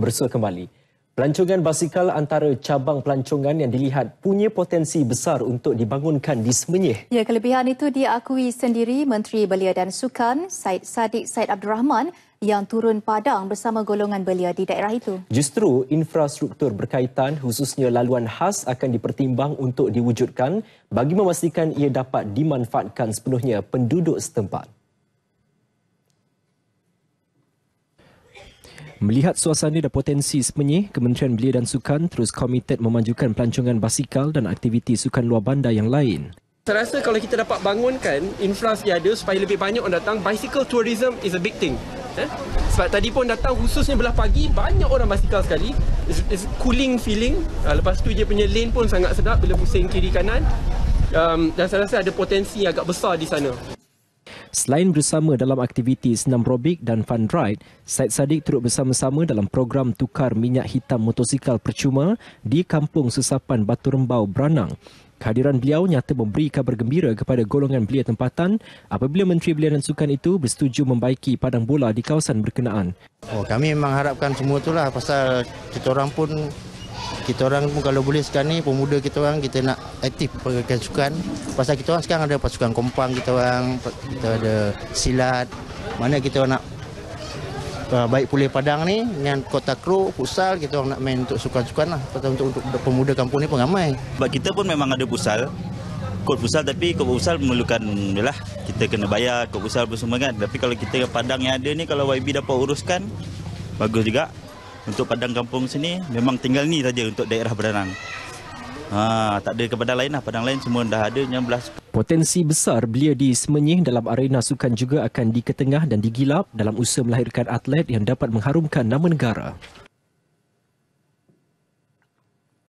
bersua kembali. Pelancongan basikal antara cabang pelancongan yang dilihat punya potensi besar untuk dibangunkan di Semenyih. Ya, kelebihan itu diakui sendiri Menteri Belia dan Sukan Syed Saddiq Said Abdul Rahman yang turun padang bersama golongan belia di daerah itu. Justru infrastruktur berkaitan khususnya laluan khas akan dipertimbang untuk diwujudkan bagi memastikan ia dapat dimanfaatkan sepenuhnya penduduk setempat. Melihat suasana dan potensi Semenyih, Kementerian Belia dan Sukan terus komited memajukan pelancongan basikal dan aktiviti sukan luar bandar yang lain. Saya rasa kalau kita dapat bangunkan infrastruktur yang ada supaya lebih banyak orang datang, bicycle tourism is a big thing. Sebab tadi pun datang khususnya belah pagi, banyak orang basikal sekali. It's cooling feeling. Lepas tu dia punya lane pun sangat sedap bila pusing kiri kanan. Dan saya rasa ada potensi agak besar di sana. Selain bersama dalam aktiviti senam robik dan fun ride, Syed Saddiq turut bersama-sama dalam program tukar minyak hitam motosikal percuma di Kampung Sesapan Batu Rembau, Branang. Kehadiran beliau nyata memberi kabar gembira kepada golongan belia tempatan apabila Menteri Belia dan Sukan itu bersetuju membaiki padang bola di kawasan berkenaan. Kami memang harapkan semua itulah pasal kita orang pun kalau boleh sekarang ni pemuda kita nak aktif pergerakan sukan. Pasal kita orang sekarang ada pasukan kompang kita ada silat. Mana kita nak baik pulih padang ni dengan kota Kro, futsal kita orang nak main untuk sukan-sukan lah. Pasal untuk pemuda kampung ni pun ramai. Sebab kita pun memang ada futsal. Kod futsal tapi kod futsal memerlukan yalah kita kena bayar kod futsal apa semua kan. Tapi kalau kita padang yang ada ni kalau YB dapat uruskan bagus juga. Untuk padang kampung sini memang tinggal ni saja untuk daerah Branang. Tak ada ke padang lain lah. Padang lain semua dah ada 16. Potensi besar belia di Semenyih dalam arena sukan juga akan diketengah dan digilap dalam usaha melahirkan atlet yang dapat mengharumkan nama negara.